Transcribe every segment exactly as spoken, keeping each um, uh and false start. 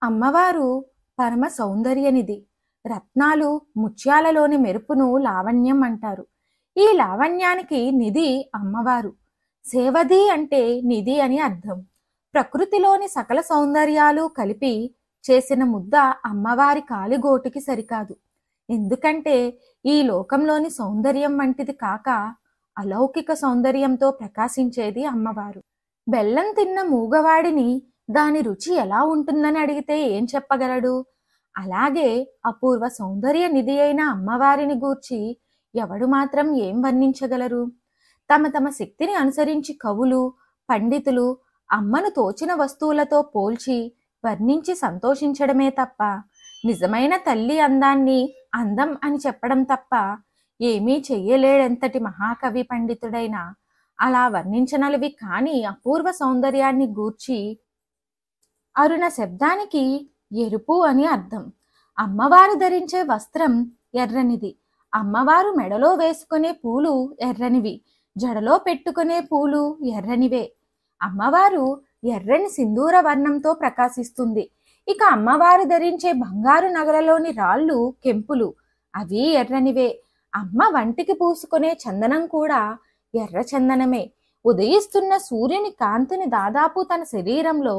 అమ్మవారు పరమ సౌందర్యనిధి. రత్నాలు, ముత్యాలలోని మెరుపును లావణ్యం అంటారు. ఈ లావణ్యానికి నిధి అమ్మవారు. సేవది అంటే నిధి అని అర్థం. ప్రకృతిలోని సకల సౌందర్యాలు కలిపి చేసిన ముద్ద అమ్మవారి కాలిగోటికి సరికాదు. ఎందుకంటే ఈ లోకంలోని సౌందర్యం వంటిది కాక అలౌకిక సౌందర్యంతో ప్రకాశించేది అమ్మవారు. బెల్లం తిన్న మూగవాడిని దాని రుచి ఎలా ఉంటుందని అడిగితే ఏం చెప్పగలడు? అలాగే అపూర్వ సౌందర్య నిధి అయిన అమ్మవారిని గూర్చి ఎవడు మాత్రం ఏం వర్ణించగలరు? తమ తమ శక్తిని అనుసరించి కవులు, పండితులు అమ్మను తోచిన వస్తువులతో పోల్చి వర్ణించి సంతోషించడమే తప్ప నిజమైన తల్లి అందాన్ని అందం అని చెప్పడం తప్ప ఏమీ చెయ్యలేడెంతటి మహాకవి పండితుడైనా అలా వర్ణించనలవి కాని అపూర్వ సౌందర్యాన్ని గూర్చి. అరుణ శబ్దానికి ఎరుపు అని అర్థం. అమ్మవారు ధరించే వస్త్రం ఎర్రనిది. అమ్మవారు మెడలో వేసుకునే పూలు ఎర్రనివి, జడలో పెట్టుకునే పూలు ఎర్రనివే. అమ్మవారు ఎర్రని సింధూర వర్ణంతో ప్రకాశిస్తుంది. ఇక అమ్మవారు ధరించే బంగారు నగలలోని రాళ్ళు కెంపులు, అవి ఎర్రనివే. అమ్మ వంటికి పూసుకునే చందనం కూడా ఎర్ర చందనమే. ఉదయిస్తున్న సూర్యుని కాంతిని దాదాపు తన శరీరంలో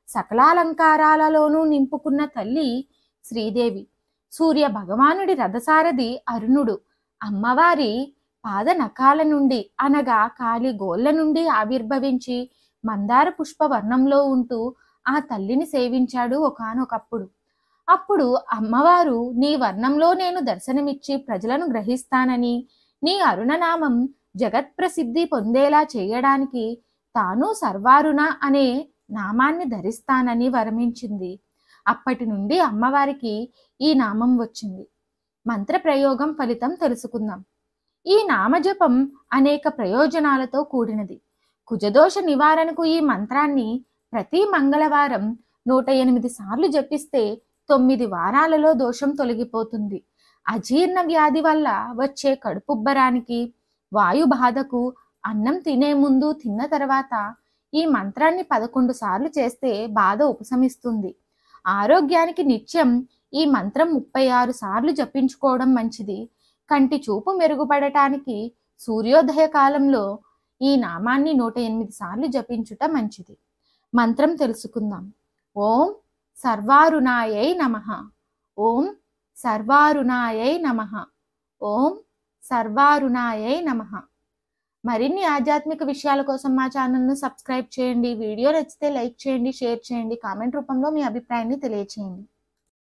సకలాలంకారాలలోనూ నింపుకున్న తల్లి శ్రీదేవి. సూర్య భగవానుడి రథసారథి అరుణుడు. అమ్మవారి పాద నఖాల నుండి అనగా కాలి గోళ్ల నుండి ఆవిర్భవించి మందార పుష్ప వర్ణంలో ఉంటూ ఆ తల్లిని సేవించాడు ఒకానొకప్పుడు. అప్పుడు అమ్మవారు, నీ వర్ణంలో నేను దర్శనమిచ్చి ప్రజలను గ్రహిస్తానని, నీ అరుణనామం జగత్ప్రసిద్ధి పొందేలా చేయడానికి తాను సర్వారుణ అనే నామాన్ని ధరిస్తానని వరమించింది. అప్పటి నుండి అమ్మవారికి ఈ నామం వచ్చింది. మంత్ర ప్రయోగం ఫలితం తెలుసుకుందాం. ఈ నామజపం అనేక ప్రయోజనాలతో కూడినది. కుజదోష నివారణకు ఈ మంత్రాన్ని ప్రతి మంగళవారం నూట ఎనిమిది సార్లు జపిస్తే తొమ్మిది వారాలలో దోషం తొలగిపోతుంది. అజీర్ణ వ్యాధి వల్ల వచ్చే కడుపుబ్బరానికి, వాయు బాధకు అన్నం తినే ముందు, తిన్న తర్వాత ఈ మంత్రాన్ని పదకొండు సార్లు చేస్తే బాధ ఉపశమిస్తుంది. ఆరోగ్యానికి నిత్యం ఈ మంత్రం ముప్పై ఆరు సార్లు జపించుకోవడం మంచిది. కంటి చూపు మెరుగుపడటానికి సూర్యోదయ కాలంలో ఈ నామాన్ని నూట ఎనిమిది సార్లు జపించుట మంచిది. మంత్రం తెలుసుకుందాం. ఓం సర్వారుణాయై నమః. ఓం సర్వారుణాయై నమః. ఓం సర్వారుణాయై నమః. మరిన్ని ఆధ్యాత్మిక విషయాల కోసం మా ఛానల్ను సబ్స్క్రైబ్ చేయండి. వీడియో నచ్చితే లైక్ చేయండి, షేర్ చేయండి, కామెంట్ రూపంలో మీ అభిప్రాయాన్ని తెలియచేయండి.